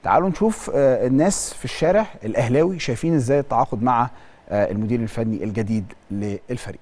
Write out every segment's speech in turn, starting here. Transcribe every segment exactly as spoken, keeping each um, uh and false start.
تعالوا نشوف الناس في الشارع الاهلاوي شايفين ازاي التعاقد مع المدير الفني الجديد للفريق.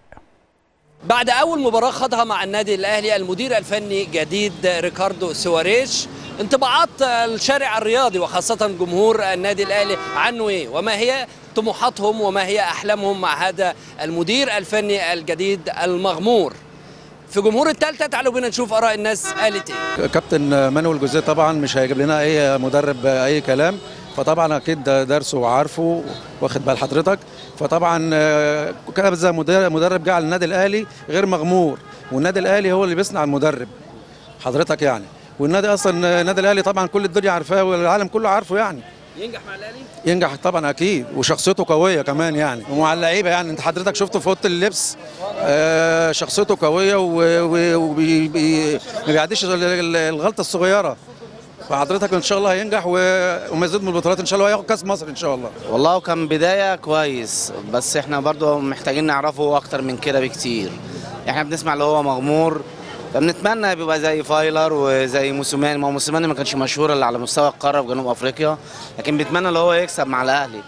بعد أول مباراة خاضها مع النادي الأهلي المدير الفني جديد ريكاردو سواريش، انطباعات الشارع الرياضي وخاصة جمهور النادي الأهلي عنه إيه؟ وما هي طموحاتهم وما هي أحلامهم مع هذا المدير الفني الجديد المغمور؟ في جمهور الثالثة تعالوا بينا نشوف آراء الناس قالت إيه. كابتن مانويل جوزيه طبعا مش هيجيب لنا أي مدرب أي كلام، فطبعا اكيد درسه وعارفه واخد بال حضرتك. فطبعا كذا مدرب جه على النادي الاهلي غير مغمور، والنادي الاهلي هو اللي بيصنع المدرب حضرتك يعني. والنادي اصلا النادي الاهلي طبعا كل الدنيا عارفاه والعالم كله عارفه يعني. ينجح مع الاهلي؟ ينجح طبعا اكيد، وشخصيته قويه كمان يعني، ومع اللعيبه يعني. انت حضرتك شفته في اوضه اللبس آه شخصيته قويه وما بيعديش الغلطه الصغيره. فحضرتك ان شاء الله هينجح ومزيد من البطولات ان شاء الله، هياخد كاس مصر ان شاء الله. والله كان بدايه كويس، بس احنا برضو محتاجين نعرفه اكتر من كده بكتير. احنا بنسمع اللي هو مغمور، فبنتمنى يبقى زي فايلر وزي موسيماني. ما هو موسيماني ما كانش مشهور الا على مستوى القاره في جنوب افريقيا، لكن بنتمنى اللي هو يكسب مع الاهلي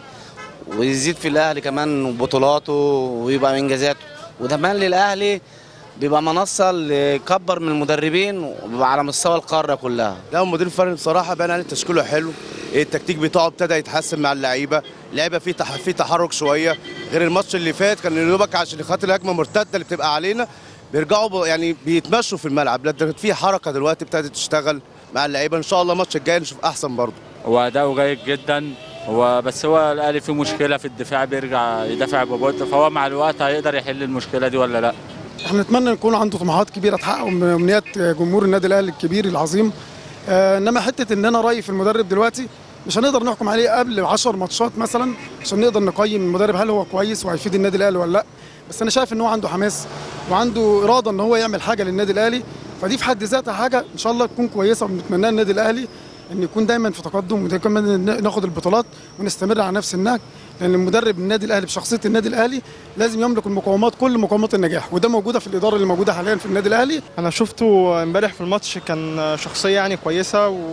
ويزيد في الاهلي كمان بطولاته ويبقى انجازاته، وكمان للاهلي بيبقى منصه اللي يكبر من المدربين وبيبقى على مستوى القاره كلها. لا المدير الفني بصراحه بان عليه تشكيله حلو، التكتيك بتاعه ابتدى يتحسن مع اللعيبه، اللعيبه فيه تح... فيه تحرك شويه غير الماتش اللي فات. كان يا دوبك عشان خاطر الهجمه المرتده اللي بتبقى علينا بيرجعوا ب... يعني بيتمشوا في الملعب. لا في حركه دلوقتي ابتدت تشتغل مع اللعيبه. ان شاء الله الماتش الجاي نشوف احسن برضه. هو اداؤه جيد جدا، هو بس هو الاهلي فيه مشكله في الدفاع، بيرجع يدافع ببطء، فهو مع الوقت هيقدر يحل المشكله دي ولا لا؟ احنا نتمنى يكون عنده طموحات كبيره تحقق امنيات جمهور النادي الاهلي الكبير العظيم. آه انما حته ان انا رايي في المدرب دلوقتي مش هنقدر نحكم عليه قبل عشر ماتشات مثلا عشان نقدر نقيم المدرب هل هو كويس وهيفيد النادي الاهلي ولا لا. بس انا شايف ان هو عنده حماس وعنده اراده ان هو يعمل حاجه للنادي الاهلي، فدي في حد ذاتها حاجه ان شاء الله تكون كويسه، وبنتمناها النادي الاهلي ان يكون دايما في تقدم ودايما ناخد البطولات ونستمر على نفس النهج، لان المدرب النادي الاهلي بشخصيه النادي الاهلي لازم يملك المقومات كل مقومات النجاح، وده موجوده في الاداره اللي موجوده حاليا في النادي الاهلي. انا شفته امبارح في الماتش، كان شخصيه يعني كويسه و...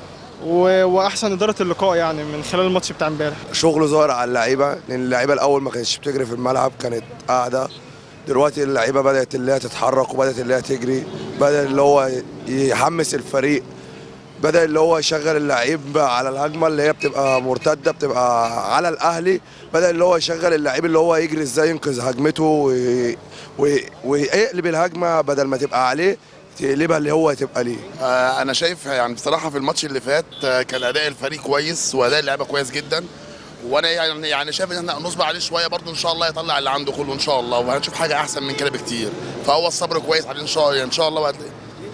و... واحسن اداره اللقاء يعني من خلال الماتش بتاع امبارح. شغله ظاهر على اللعيبه، لان اللعيبه الاول ما كانتش بتجري في الملعب، كانت قاعده. دلوقتي اللعيبه بدات اللي هي تتحرك وبدات اللي هي تجري، بدا اللي هو يحمس الفريق، بدأ اللي هو يشغل اللعيب على الهجمه اللي هي بتبقى مرتده بتبقى على الاهلي، بدأ اللي هو يشغل اللعيب اللي هو يجري ازاي ينقذ هجمته وي... وي... ويقلب الهجمه بدل ما تبقى عليه تقلبها اللي هو تبقى ليه. آه انا شايف يعني بصراحه في الماتش اللي فات آه كان اداء الفريق كويس واداء اللعيبه كويس جدا، وانا يعني يعني شايف ان احنا نصبر عليه شويه برضه، ان شاء الله يطلع اللي عنده كله ان شاء الله، وهنشوف حاجه احسن من كده بكتير. فهو الصبر كويس عليه ان شاء الله، ان شاء الله وهتلاقي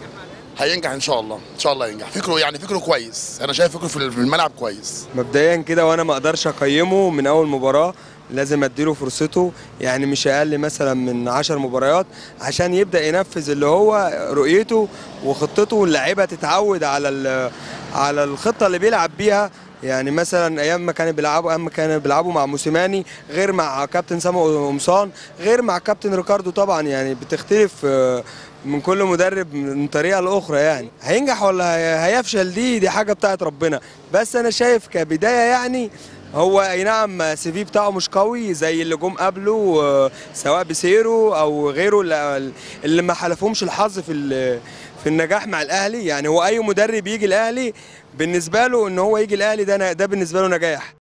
هينجح ان شاء الله، ان شاء الله ينجح. فكره يعني فكره كويس، انا شايف فكره في الملعب كويس. مبدئيا كده وانا ما اقدرش اقيمه من اول مباراه، لازم اديله فرصته، يعني مش اقل مثلا من عشر مباريات عشان يبدا ينفذ اللي هو رؤيته وخطته، واللاعيبه تتعود على على الخطه اللي بيلعب بيها. يعني مثلا ايام ما كانوا بيلعبوا ايام ما كانوا بيلعبوا مع موسيماني غير مع كابتن سامي قمصان غير مع كابتن ريكاردو، طبعا يعني بتختلف من كل مدرب من طريقه لاخرى. يعني هينجح ولا هيفشل دي دي حاجه بتاعت ربنا، بس انا شايف كبدايه يعني هو اي نعم سي في بتاعه مش قوي زي اللي جم قبله سواء بسيرو او غيره اللي ما حلفهمش الحظ في في النجاح مع الاهلي. يعني هو اي مدرب يجي الاهلي بالنسبه له ان هو يجي الاهلي ده ده بالنسبه له نجاح.